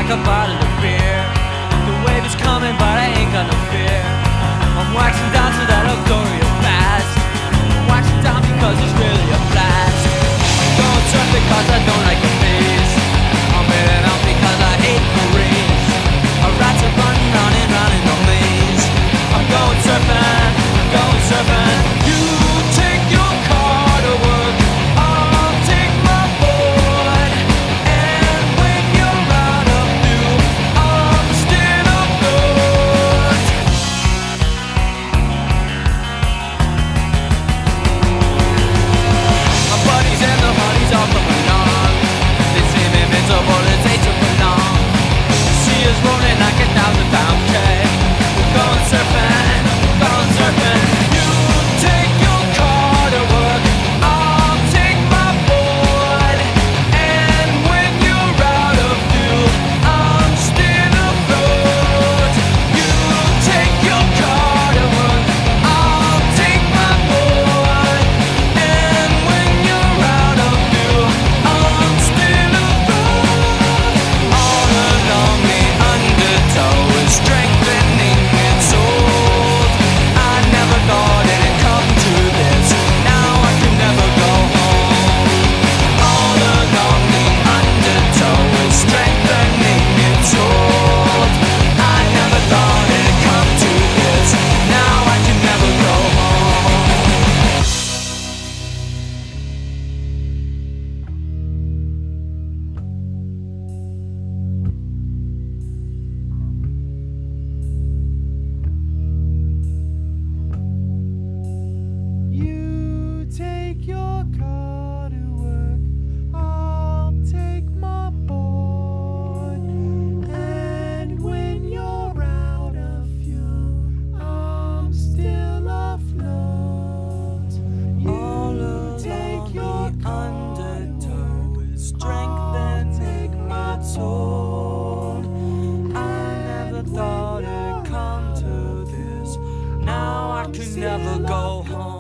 like a bottle of beer. The wave is coming, but I ain't got no fear. I'm waxing down to that luxurious past. I'm waxing down because it's really a blast. I'm going surfing because I don't like the fees. I'm heading out because I hate the race. A rats are running round and round in the maze. I'm going surfing, I'm going surfing. You take your car to work, I'll take my board. And when you're out of fuel, I'm still afloat. My buddies and the honeys all coming along. They seem invincible, they take too long. The sea is rolling like 1,000-pound keg. We're going surfing, we're going surfing. You take your car to work, I'll take my board. And when you're out of fuel, I'm still afloat. You take your car to work, I'll take my board. And when you're out of fuel, I'm still afloat. All along the undertow is strengthening its hold. I never thought it'd come to this. Now I can never go home. All along the undertow is strengthening its hold. I never thought it'd come to this. Now I can never go home. You take your car to work, I'll take my board. And when you're out of fuel, I'm still afloat. You take your undertow is strengthening my sword. I never thought it'd come to this. Now I can never go home.